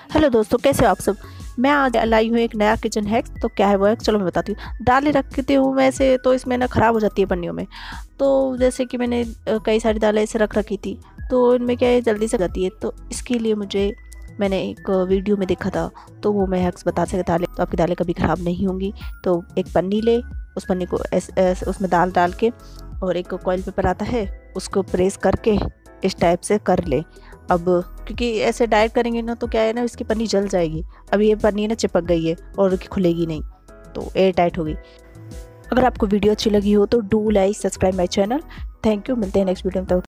Hello दोस्तों, कैसे हो आप सब। मैं आज लाई हूँ एक नया किचन हैक्स। तो क्या है वो हैक, चलो मैं बताती हूँ। दालें रखती हूँ मैं ऐसे, तो इसमें ना ख़राब हो जाती है पन्नियों में। तो जैसे कि मैंने कई सारी दालें ऐसे रख रखी थी, तो इनमें क्या है जल्दी से जाती है। तो इसके लिए मैंने एक वीडियो में देखा था, तो वो मैं हैक्स बता सके दालें, तो आपकी दालें कभी ख़राब नहीं होंगी। तो एक पन्नी ले, उस पन्नी को उसमें दाल डाल के, और एक कॉइल पेपर आता है उसको प्रेस करके इस टाइप से कर ले। अब क्योंकि ऐसे डायरेक्ट करेंगे ना, तो क्या है ना, इसकी पन्नी जल जाएगी। अब ये पन्नी ना चिपक गई है और खुलेगी नहीं, तो एयर टाइट होगी। अगर आपको वीडियो अच्छी लगी हो तो do like subscribe my channel. Thank you, मिलते हैं नेक्स्ट वीडियो में। तब